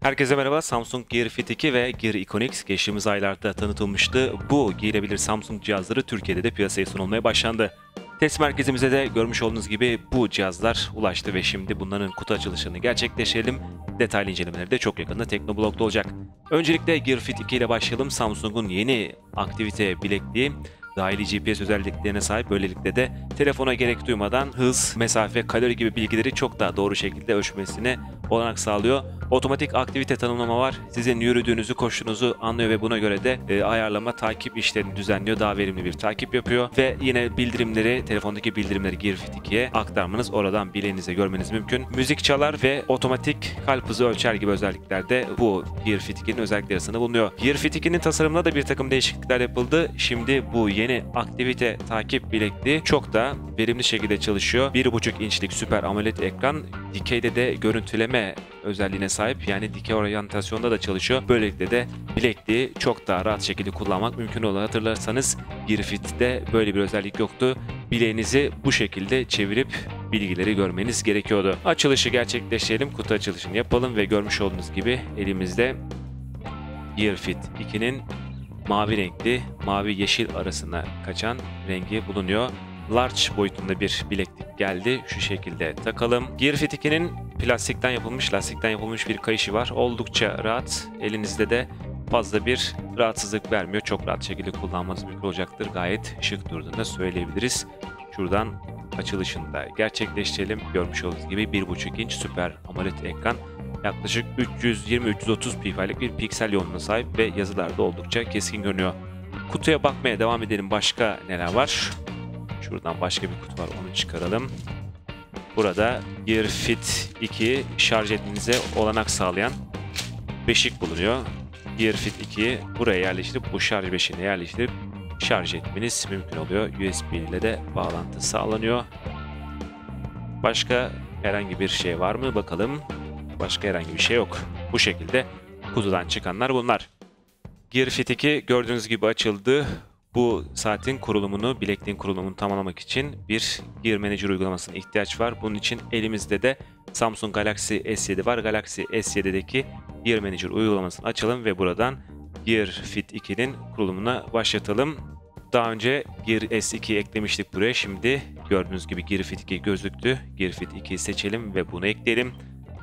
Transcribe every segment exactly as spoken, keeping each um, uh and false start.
Herkese merhaba. Samsung Gear Fit iki ve Gear Iconix geçtiğimiz aylarda tanıtılmıştı. Bu giyilebilir Samsung cihazları Türkiye'de de piyasaya sunulmaya başlandı. Test merkezimize de görmüş olduğunuz gibi bu cihazlar ulaştı ve şimdi bunların kutu açılışını gerçekleştirelim. Detaylı incelemeleri de çok yakında Teknoblog'da olacak. Öncelikle Gear Fit iki ile başlayalım. Samsung'un yeni aktivite bilekliği dahili G P S özelliklerine sahip. Böylelikle de telefona gerek duymadan hız, mesafe, kalori gibi bilgileri çok daha doğru şekilde ölçmesine olanak sağlıyor. Otomatik aktivite tanımlama var. Sizin yürüdüğünüzü, koştuğunuzu anlıyor ve buna göre de e, ayarlama, takip işlerini düzenliyor. Daha verimli bir takip yapıyor ve yine bildirimleri, telefondaki bildirimleri Gear Fit ikiye aktarmanız, oradan bileğinize görmeniz mümkün. Müzik çalar ve otomatik kalp hızı ölçer gibi özellikler de bu Gear Fit ikinin özellikleri arasında bulunuyor. Gear Fit ikinin tasarımında da bir takım değişiklikler yapıldı. Şimdi bu yeni aktivite takip bilekliği çok da verimli şekilde çalışıyor. bir buçuk inçlik süper AMOLED ekran, dikeyde de görüntüleme özelliğine sahip, yani dikey oryantasyonda da çalışıyor. Böylelikle de bilekliği çok daha rahat şekilde kullanmak mümkün olur. Hatırlarsanız Gear Fit'te böyle bir özellik yoktu. Bileğinizi bu şekilde çevirip bilgileri görmeniz gerekiyordu. Açılışı gerçekleştirelim, kutu açılışını yapalım ve görmüş olduğunuz gibi elimizde Gear Fit ikinin mavi renkli, mavi yeşil arasına kaçan rengi bulunuyor. Large boyutunda bir bileklik geldi. Şu şekilde takalım. Gear Fit ikinin plastikten yapılmış, lastikten yapılmış bir kayışı var. Oldukça rahat. Elinizde de fazla bir rahatsızlık vermiyor. Çok rahat şekilde kullanmanız mümkün olacaktır. Gayet şık durduğunu söyleyebiliriz. Şuradan açılışını da gerçekleştirelim. Görmüş olduğunuz gibi bir buçuk inç süper AMOLED ekran. Yaklaşık üç yüz yirmi üç yüz otuz pi'lik bir piksel yoğunluğuna sahip ve yazılar da oldukça keskin görünüyor. Kutuya bakmaya devam edelim. Başka neler var? Şuradan başka bir kutu var, onu çıkaralım. Burada Gear Fit iki şarj etmenize olanak sağlayan beşik bulunuyor. Gear Fit ikiyi buraya yerleştirip bu şarj beşiğine yerleştirip şarj etmeniz mümkün oluyor. U S B ile de bağlantı sağlanıyor. Başka herhangi bir şey var mı? Bakalım. Başka herhangi bir şey yok. Bu şekilde kutudan çıkanlar bunlar. Gear Fit iki gördüğünüz gibi açıldı. Bu saatin kurulumunu, bilekliğin kurulumunu tamamlamak için bir Gear Manager uygulamasına ihtiyaç var. Bunun için elimizde de Samsung Galaxy S yedi var. Galaxy S yedi'deki Gear Manager uygulamasını açalım ve buradan Gear Fit ikinin kurulumuna başlatalım. Daha önce Gear S iki'yi eklemiştik buraya. Şimdi gördüğünüz gibi Gear Fit iki gözüktü. Gear Fit iki'yi seçelim ve bunu ekleyelim.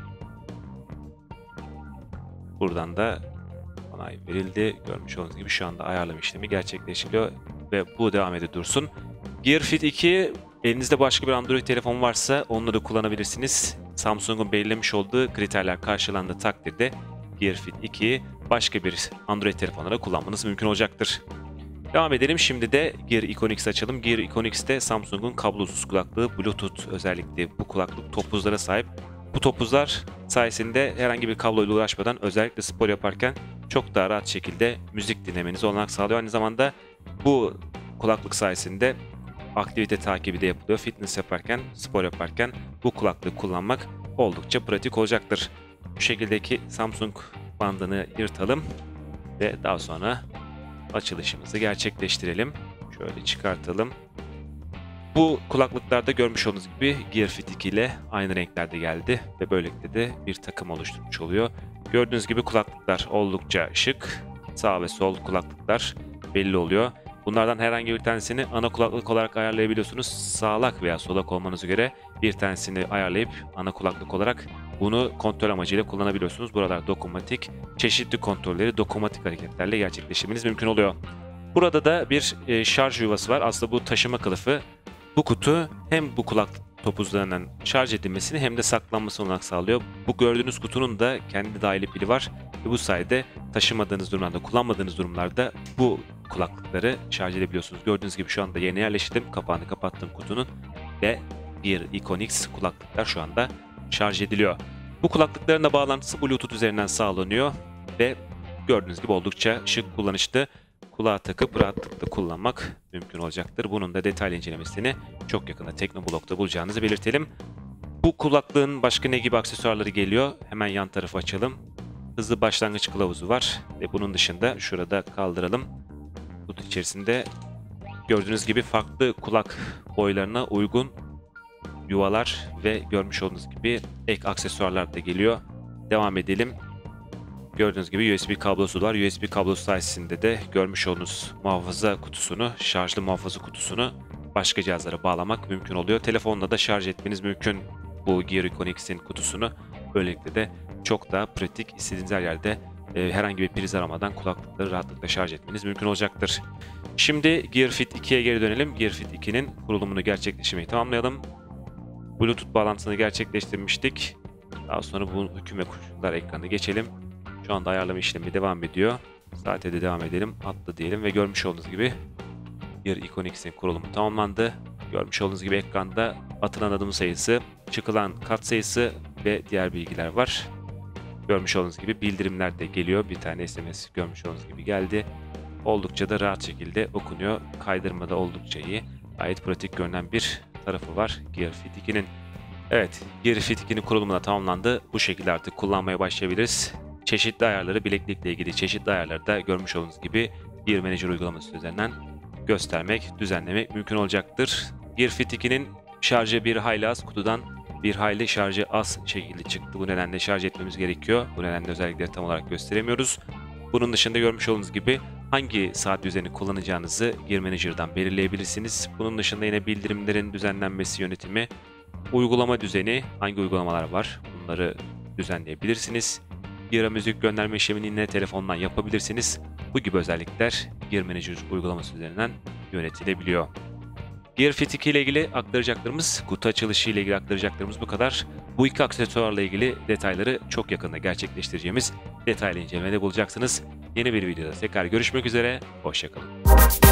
Buradan da onay verildi. Görmüş olduğunuz gibi şu anda ayarlama işlemi gerçekleştiriyor ve bu devam ediyor dursun. Gear Fit iki, elinizde başka bir Android telefon varsa onları da kullanabilirsiniz. Samsung'un belirlemiş olduğu kriterler karşılandığı takdirde Gear Fit iki'yi başka bir Android telefonlara kullanmanız mümkün olacaktır. Devam edelim. Şimdi de Gear Iconix açalım. Gear Iconix'te Samsung'un kablosuz kulaklığı, Bluetooth özellikle bu kulaklık topuzlara sahip. Bu topuzlar sayesinde herhangi bir kabloyla uğraşmadan özellikle spor yaparken çok daha rahat şekilde müzik dinlemenize olanak sağlıyor. Aynı zamanda bu kulaklık sayesinde aktivite takibi de yapılıyor. Fitness yaparken, spor yaparken bu kulaklığı kullanmak oldukça pratik olacaktır. Bu şekildeki Samsung bandını yırtalım ve daha sonra açılışımızı gerçekleştirelim. Şöyle çıkartalım. Bu kulaklıklarda görmüş olduğunuz gibi Gear Fit iki ile aynı renklerde geldi ve böylelikle de bir takım oluşturmuş oluyor. Gördüğünüz gibi kulaklıklar oldukça şık. Sağ ve sol kulaklıklar belli oluyor. Bunlardan herhangi bir tanesini ana kulaklık olarak ayarlayabiliyorsunuz. Sağlak veya solak olmanıza göre bir tanesini ayarlayıp ana kulaklık olarak bunu kontrol amacıyla kullanabiliyorsunuz. Buralar dokunmatik. Çeşitli kontrolleri dokunmatik hareketlerle gerçekleştirmeniz mümkün oluyor. Burada da bir e, şarj yuvası var. Aslında bu taşıma kılıfı. Bu kutu hem bu kulaklık topuzlarından şarj edilmesini hem de saklanmasını olanak sağlıyor. Bu gördüğünüz kutunun da kendi dahili pili var ve bu sayede taşımadığınız durumlarda, kullanmadığınız durumlarda bu kulaklıkları şarj edebiliyorsunuz. Gördüğünüz gibi şu anda yerine yerleştirdim. Kapağını kapattım kutunun ve Gear Iconix kulaklıklar şu anda şarj ediliyor. Bu kulaklıkların da bağlantısı Bluetooth üzerinden sağlanıyor ve gördüğünüz gibi oldukça şık, kullanışlı. Kulağa takıp rahatlıkla kullanmak mümkün olacaktır. Bunun da detaylı incelemesini çok yakında Teknoblog'da bulacağınızı belirtelim. Bu kulaklığın başka ne gibi aksesuarları geliyor? Hemen yan tarafı açalım. Hızlı başlangıç kılavuzu var ve bunun dışında şurada kaldıralım. Kutu içerisinde gördüğünüz gibi farklı kulak boylarına uygun yuvalar ve görmüş olduğunuz gibi ek aksesuarlar da geliyor. Devam edelim. Gördüğünüz gibi U S B kablosu var. U S B kablosu sayesinde de görmüş olduğunuz muhafaza kutusunu, şarjlı muhafaza kutusunu başka cihazlara bağlamak mümkün oluyor. Telefonla da şarj etmeniz mümkün bu Gear Iconix'in kutusunu. Böylelikle de çok daha pratik, istediğiniz her yerde e, herhangi bir priz aramadan kulaklıkları rahatlıkla şarj etmeniz mümkün olacaktır. Şimdi Gear Fit ikiye geri dönelim. Gear Fit ikinin kurulumunu gerçekleştirmeyi tamamlayalım. Bluetooth bağlantısını gerçekleştirmiştik. Daha sonra bu hüküm ve koşullar ekranı geçelim. Şu anda ayarlama işlemi devam ediyor. Saate de devam edelim. Atla diyelim ve görmüş olduğunuz gibi Gear Iconix'in kurulumu tamamlandı. Görmüş olduğunuz gibi ekranda atılan adım sayısı, çıkılan kat sayısı ve diğer bilgiler var. Görmüş olduğunuz gibi bildirimler de geliyor. Bir tane S M S görmüş olduğunuz gibi geldi. Oldukça da rahat şekilde okunuyor. Kaydırma da oldukça iyi. Gayet pratik görünen bir tarafı var Gear Fit ikinin. Evet, Gear Fit ikinin kurulumu da tamamlandı. Bu şekilde artık kullanmaya başlayabiliriz. Çeşitli ayarları, bileklikle ilgili çeşitli ayarları da görmüş olduğunuz gibi Gear Manager uygulaması üzerinden göstermek, düzenlemek mümkün olacaktır. Gear Fit ikinin şarjı bir hayli az, kutudan bir hayli şarjı az şekilde çıktı. Bu nedenle şarj etmemiz gerekiyor. Bu nedenle özellikleri tam olarak gösteremiyoruz. Bunun dışında görmüş olduğunuz gibi hangi saat düzeni kullanacağınızı Gear Manager'dan belirleyebilirsiniz. Bunun dışında yine bildirimlerin düzenlenmesi yönetimi, uygulama düzeni, hangi uygulamalar var bunları düzenleyebilirsiniz. Gear'a müzik gönderme işlemini yine telefondan yapabilirsiniz. Bu gibi özellikler Gear Manager uygulaması üzerinden yönetilebiliyor. Gear Fit iki ile ilgili aktaracaklarımız, kutu açılışı ile ilgili aktaracaklarımız bu kadar. Bu iki aksesuarla ilgili detayları çok yakında gerçekleştireceğimiz detaylı incelemede bulacaksınız. Yeni bir videoda tekrar görüşmek üzere, hoşça kalın.